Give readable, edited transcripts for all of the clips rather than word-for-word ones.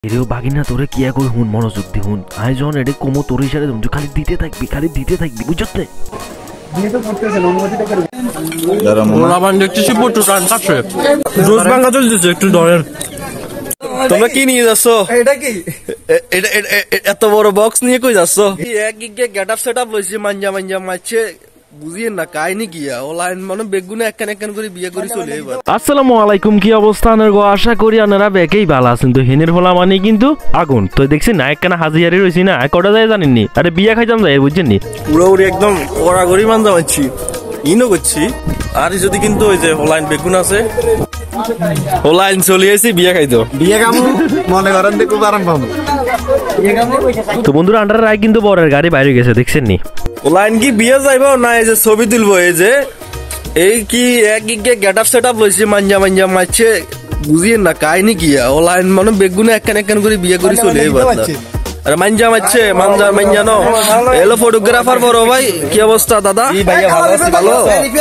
এরেও বাগিনা তোরে কি কই হুন মনোযোগ দি হুন আয়োজন এডে কোমো তোর ইশারে তুমি খালি দিতে থাকবি বুঝছ না বিয়ে তো করতেছেন অনুমতিটা করবে মোলাবান দেখতেছি পটু কান কাছে রোজ ভাঙা চলতেছে একটু ধরেন তোমরা কি নিয়ে যাচ্ছ? এটা কি এত বড় বক্স নিয়ে কই যাচ্ছ? এক গিগে গেটআপ সেটআপ লইছি মাঞ্জা মারছে বুঝিয়েন না কাহিনী কি অনলাইন মানে বেগুনে একখান করে বিয়ে করে চলে এবার। আসসালামু আলাইকুম, কি অবস্থা আপনার গো? আশা করি আপনারা বেকেই ভালো আছেন। তো হেনের হলা মানে কিন্তু আগুন তো দেখছি না একখানা হাজিয়ারি রয়েছি না কটা যায় জানেননি? আরে বিয়া খাইতাম যাই বুঝছেন নি পুরোপুরি একদম কড়াগড়ি মাঞ্জা মারছি ইনো করছি। আর যদি কিন্তু ওই যে অনলাইন বেগুন আছে অনলাইন চলে আসি বিয়ে খাইতো বিয়ে কামু মনে করেন দেখো আরাম পাবো। তো বন্ধুরা আন্ডার রায় কিন্তু বরের গাড়ি বাইরে গেছে দেখছেন নি? অনলাইন কি বিয়ে যাইব না এই যে ছবি তুলবো এই যে এই কি এক গিগে গেটআপ সেটআপ লইছে মাঞ্জা মারছে বুঝিয়েন না কাহিনী কি অনলাইন মানে বেগুনে একখান করে বিয়ে করে চলে এবার। আরে মাঞ্জা মারছে মাঞ্জা নো এলো ফটোগ্রাফার বড় ভাই কি অবস্থা দাদা? ভালো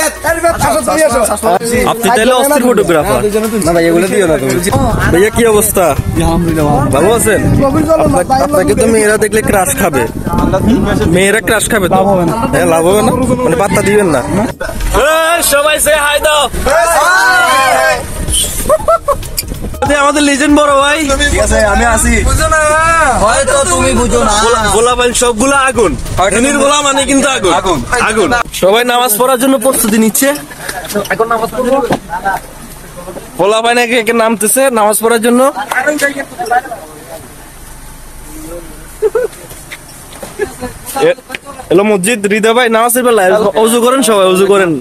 আপনি তাহলে অস্থির ফটোগ্রাফার না ভাই এগুলো দিও না তুমি ভাইয়া কি অবস্থা? ভালো আছেন? আপনাকে তো মেয়েরা দেখলে ক্রাশ খাবে, মেয়েরা ক্রাশ খাবে তো হ্যাঁ লাভ হবে না মানে পাত্তা দিবেন না। সবাই সে হাই দাও আমাদের লিজেন্ড বড় ভাই। ঠিক আছে আমি আসি বুঝো না হয়তো তুমি বুঝো না গোলা ভাই সবগুলো আগুন হয়নির গোলা মানে কিন্তু আগুন সবাই নামাজ পড়ার জন্য প্রস্তুতি নিচ্ছে। এখন নামাজ পড়বো গোলা ভাই নাকি নামতেছে নামাজ পড়ার জন্য। এলো মসজিদ হৃদয় ভাই নামাজ বেলায় অজু করেন সবাই অজু করেন।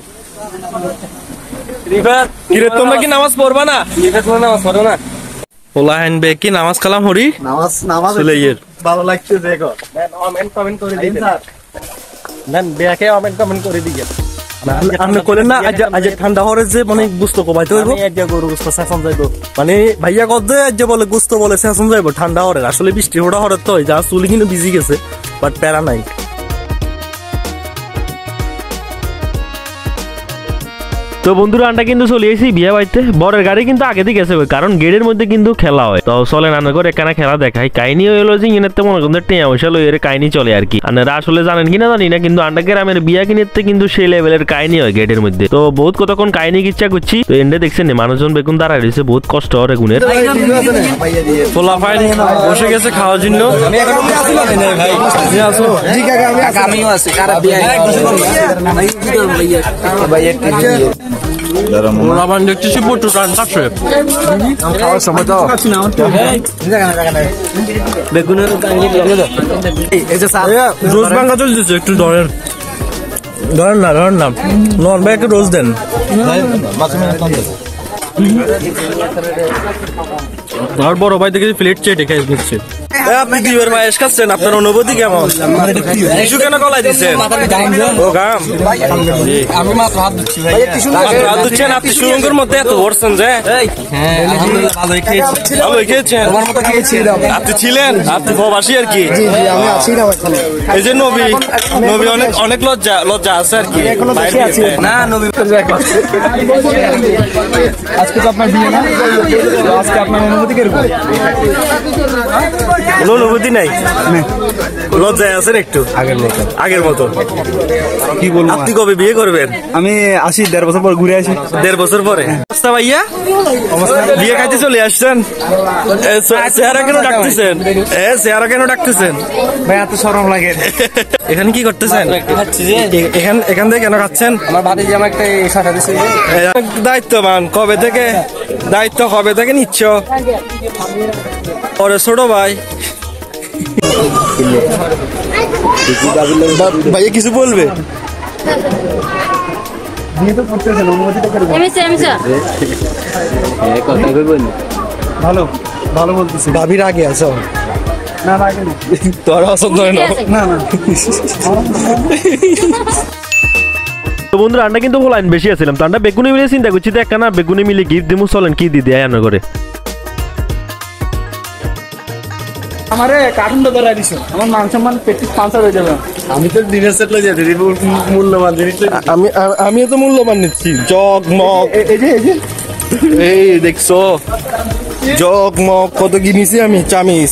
তোমরা কি নামাজ পড়বা না? নামাজ পড়ো না ওলা আনবে কি নামাজ কালাম হরি নামাজ ভালো লাগছে দেখো কমেন্ট করে দিন স্যার দেন বেয়াকে কমেন্ট করে দিকে আপনি করেন না আজ ঠান্ডা হরে যে মানে গুস্ত কমাইতে হইব গরু গুস্ত শাসন যাইব মানে ভাইয়া কত যে বলে গুস্ত বলে শাসন যাইব ঠান্ডা হরে আসলে বৃষ্টি হোড়া হরে তো যা চুলি কিন্তু ভিজি গেছে বাট প্যারা নাই। তো বন্ধুরা আন্ডা কিন্তু চলে এসেছি বিয়ে বাড়িতে, বরের গাড়ি কিন্তু আগে দিয়ে গেছে কারণ গেটের মধ্যে কিন্তু খেলা হয়। তো চলে নানা করে একখানা খেলা দেখায় কাহিনী হলো যে ইনাতে মনে করেন টেয়া পয়সা লই এর কাহিনী চলে আর কি। আপনারা আসলে জানেন কিনা জানি না কিন্তু আন্ডা গ্রামের বিয়া কিনেতে কিন্তু সেই লেভেলের কাহিনী হয় গেটের মধ্যে। তো বহুত কতক্ষণ কাহিনী ইচ্ছা করছি তো এন্ডে দেখছেন মানুষজন বেগুন দাঁড়ায় রয়েছে বহুত কষ্ট হয় গুণের ফোলা ফাইন বসে গেছে খাওয়ার জন্য। মোলাবান দেখতেছি পটু কান কাছে খাওয়ার সময় তো বেগুনের এই যে রোজ ভাঙা চলতেছে একটু ধরেন না নন ভাই একটা রোজ দেন। আর বড় ভাই দেখে প্লেট চেটে খাই দিচ্ছে। আপনি দুইবার মায়ের খাচ্ছেন আপনার অনুভূতি কেমন? টিস্যু কেন গলায় দিচ্ছেন? ও গাম আমি মাত্র হাত দিচ্ছি হাত দিচ্ছেন আপনি সুরঙ্গের মধ্যে এত ভরছেন যে ভালোই খেয়েছেন আপনি ছিলেন আপনি প্রবাসী আর কি আমি আছি না এই যে নবী অনেক লজ্জা আছে আর কি না নবী আজকে তো আপনার বিয়ে না আজকে আপনার অনুমতি কিরকম? কোনো অনুভূতি নাই লজ্জায় আছেন একটু আগের মতো কি বলবো? আপনি কবে বিয়ে করবেন? আমি আসি 1.5 বছর পর ঘুরে আসি 1.5 বছর পরে অবস্থা ভাইয়া বিয়ে খাইতে চলে আসছেন চেহারা কেন ডাকতেছেন ভাই এত শরম লাগে এখানে কি করতেছেন? এখান থেকে কেন খাচ্ছেন? আমার বাড়ি যে আমার একটা শাখা দিছে দায়িত্ববান কবে থেকে নিচ্ছ? ওরে ছোট ভাই ভাইয়া কিছু বলবে? বিয়ে তো করতেছেন অনুমতিটা করবে ভালো বলতেছি ভাবির আগে আছো না আগে না তোর পছন্দ হয় না তো বন্ধুরা আন্ডা কিন্তু লাইন বেশি আসছিলাম তো আন্ডা বেগুনি মিলে চিন্তা করছি তো একখানা বেগুনি মিলে গিফট দিমু চলেন কি দিদি আয়ানো করে আমারে কার্টুনটা ধরে দিছো আমার মান সম্মান পেটিস পাঁচা হয়ে যাবে আমি তো দিনের সেট লই যাচ্ছি মূল্যবান জিনিস আমি তো মূল্যবান নিচ্ছি জগ মগ এই যে এই দেখছো জগ মগ কত কি নিছি আমি চামিচ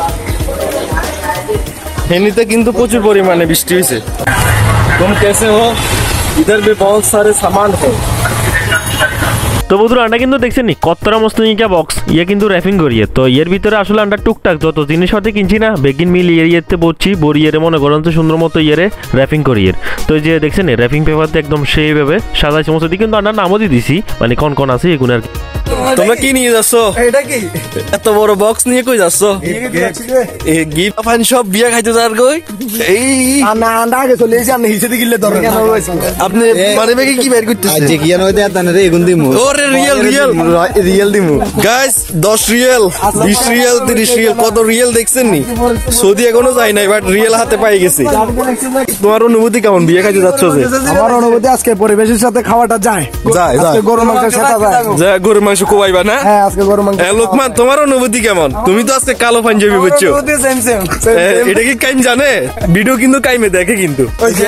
এমনিতে কিন্তু প্রচুর পরিমাণে বৃষ্টি হয়েছে तुम कैसे हो इधर भी बहुत सारे सामान है তো বন্ধুরা আন্ডা কিন্তু দেখছেন নি কতটা মস্ত নিকা বক্স ইয়ে কিন্তু র্যাপিং করিয়ে তো এর ভিতরে আসলে আন্ডা টুকটাক যত জিনিস হতে কিনছি না বেগিন মিল ইয়েতে বলছি বড়িয়ে মনে করেন তো সুন্দর মতো ইয়ে র্যাপিং করিয়ে তো এই যে দেখছেন র্যাপিং পেপারতে একদম সেইভাবে সাজাই সমস্ত দিকে কিন্তু আন্ডার নামও দিয়ে দিছি মানে কোন কোন আছে এগুলো আর কি তোমরা কি নিয়ে যাচ্ছ এটা কি এত বড় বক্স নিয়ে কই যাচ্ছ এই গিফট ফান সব বিয়া খাইতে যার কই এই না না আগে চলে এসে আপনি হিসেবে গিলে দরকার আপনি মানে বেগে কি বের করতেছেন আজ কি জানো দে আতানে রে এগুন দিমু ওরে রিয়েল রিয়েল দিমু গাইস 10 রিয়েল 20 রিয়েল 30 রিয়েল কত রিয়েল দেখছেন নি সৌদি এখনো যাই নাই বাট রিয়েল হাতে পাই গেছে তোমার অনুভূতি কেমন বিয়ে খাইতে যাচ্ছ যে আমার অনুভূতি আজকে পরিবেশের সাথে খাওয়াটা যায় যায় আজকে গরু মাংসের সাথে যায় যা গরু মাংস কোবাইবা না হ্যাঁ আজকে গরু মাংস লোকমান তোমার অনুভূতি কেমন তুমি তো আজকে কালো পাঞ্জাবি পরছো সেম সেম এটা কি কাইম জানে ভিডিও কিন্তু কাইমে দেখে কিন্তু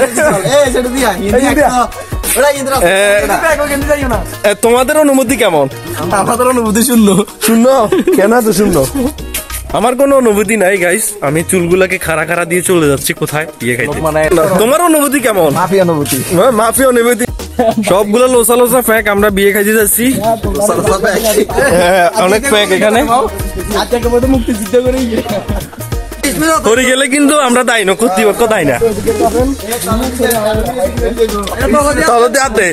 তোমাদের অনুভূতি কেমন আমাদের অনুভূতি শূন্য শূন্য কেন এত শূন্য আমার কোনো অনুভূতি নাই গাইস আমি চুলগুলাকে খাড়া খাড়া দিয়ে চলে যাচ্ছি কোথায় বিয়ে খাইতে তোমার অনুভূতি কেমন মাফি অনুভূতি মাফি অনুভূতি সবগুলো লোসা লোসা ফ্যাক আমরা বিয়ে খাইতে যাচ্ছি অনেক ফ্যাক এখানে মুক্তি চিন্তা করে ধরে গেলে কিন্তু আমরা দায় না কর্তৃপক্ষ দায় না তলতে হাতে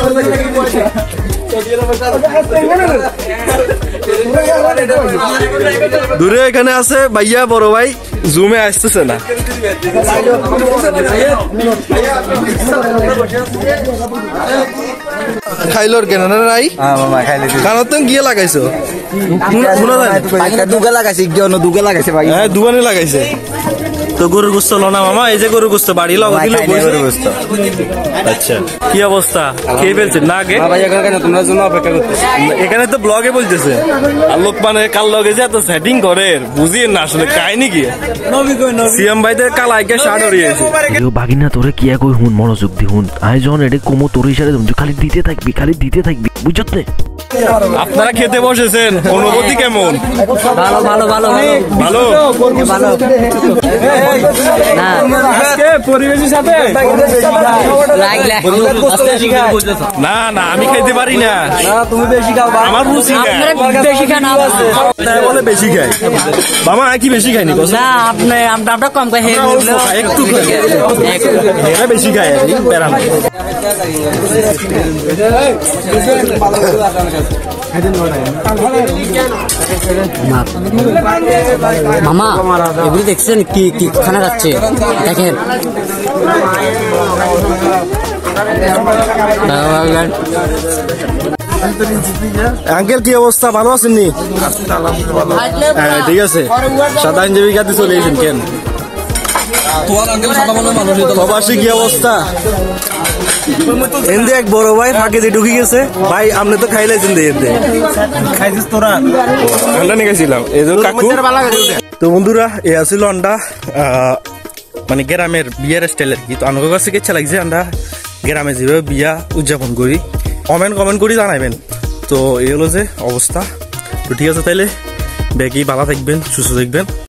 দূরে এখানে আছে ভাইয়া বড় ভাই জুমে আসতেছে না খাইলোর কেন না নাই কারণ তুমি গিয়ে লাগাইছো দুগা লাগাইছে গিয়নো দুগা লাগাইছে ভাই হ্যাঁ দুবানে লাগাইছে তো গরুর গোস্ত লো না মামা এই যে গরুর গোস্ত বাড়ি লাগা দিল আচ্ছা কি অবস্থা খেয়ে ফেলছেন না আগে ভাই এখন কেন তোমরা জন্য অপেক্ষা করতেছি এখানে তো ব্লগে বলতেছে আর লোক মানে কাল লগে যে এত সেটিং করে বুঝিয়ে না আসলে কাহিনী কি সিএম ভাইদের কাল আইকে শার্ট হরিয়েছে বাগিনা তোরে কি কই হুন মনোযোগ দি হুন আয়োজন এটা কোমো তোর ইশারে তুমি খালি দিতে থাকবি বুঝছত না আপনারা খেতে বসেছেন অনুভূতি কেমন ভালো ভালো ভালো ভালো ভালো না আজকে পরিবেশের সাথে না না আমি খাইতে পারি না তুমি বেশি খাও আমার রুচি না বেশি খান তাই বলে বেশি খাই বাবা কি বেশি খাইনি না আমরা কম খাই একটু এরা বেশি খায় আর কি প্যারা নাই। মামা এগুলি দেখছেন কি কি খানা যাচ্ছে দেখেন আঙ্কেল কি অবস্থা ভালো আছেন নি হ্যাঁ ঠিক আছে সাদা আঞ্জবি খাতে চলে এসেছেন কেন প্রবাসী কি অবস্থা এনদে এক বড় ভাই ফাঁকে দিয়ে ঢুকে গেছে ভাই আপনি তো খাইলাইছেন এনদে খাইছিস তোরা আন্ডা নিয়ে গেছিলাম এই যে কাকু তো বন্ধুরা এ আসিল আন্ডা মানে গ্রামের বিয়ের স্টাইলের কি তো আমার কাছে ইচ্ছা লাগছে আমরা গ্রামে যেভাবে বিয়া উদযাপন করি কমেন্ট করি জানাবেন তো এই হলো যে অবস্থা তো ঠিক আছে তাইলে বেগি ভালো থাকবেন সুস্থ থাকবেন।